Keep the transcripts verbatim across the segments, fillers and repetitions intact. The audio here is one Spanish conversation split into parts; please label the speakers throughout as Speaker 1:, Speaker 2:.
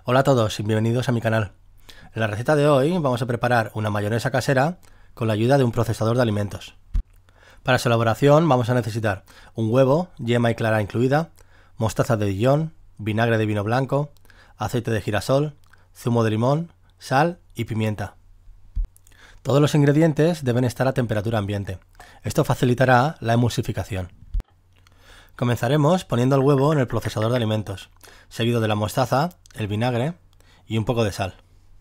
Speaker 1: Hola a todos y bienvenidos a mi canal. En la receta de hoy vamos a preparar una mayonesa casera con la ayuda de un procesador de alimentos. Para su elaboración vamos a necesitar un huevo, yema y clara incluida, mostaza de Dijon, vinagre de vino blanco, aceite de girasol, zumo de limón, sal y pimienta. Todos los ingredientes deben estar a temperatura ambiente. Esto facilitará la emulsificación. Comenzaremos poniendo el huevo en el procesador de alimentos, seguido de la mostaza, el vinagre y un poco de sal.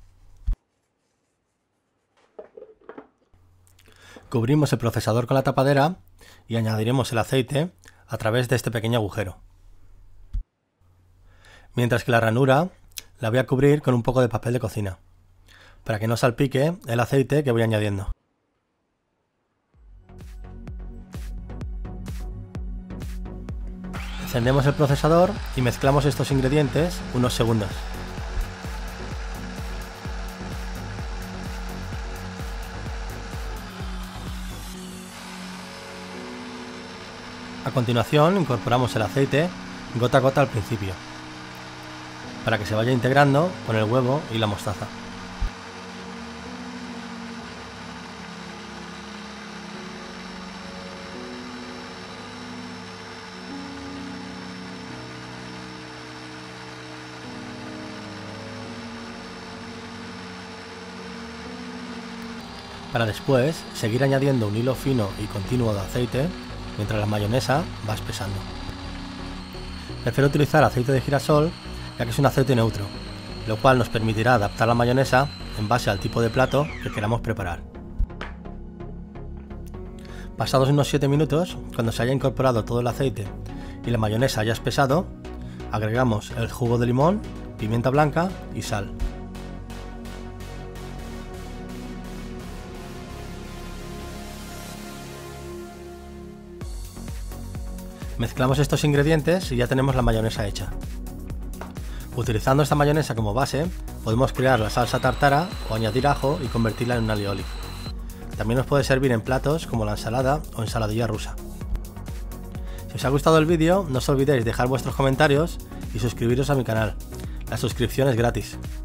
Speaker 1: Cubrimos el procesador con la tapadera y añadiremos el aceite a través de este pequeño agujero. Mientras que la ranura la voy a cubrir con un poco de papel de cocina, para que no salpique el aceite que voy añadiendo. Encendemos el procesador y mezclamos estos ingredientes unos segundos. A continuación incorporamos el aceite gota a gota al principio, para que se vaya integrando con el huevo y la mostaza. Para después seguir añadiendo un hilo fino y continuo de aceite mientras la mayonesa va espesando. Prefiero utilizar aceite de girasol ya que es un aceite neutro, lo cual nos permitirá adaptar la mayonesa en base al tipo de plato que queramos preparar. Pasados unos siete minutos, cuando se haya incorporado todo el aceite y la mayonesa haya espesado, agregamos el jugo de limón, pimienta blanca y sal. Mezclamos estos ingredientes y ya tenemos la mayonesa hecha. Utilizando esta mayonesa como base, podemos crear la salsa tártara o añadir ajo y convertirla en un alioli. También nos puede servir en platos como la ensalada o ensaladilla rusa. Si os ha gustado el vídeo, no os olvidéis dejar vuestros comentarios y suscribiros a mi canal. La suscripción es gratis.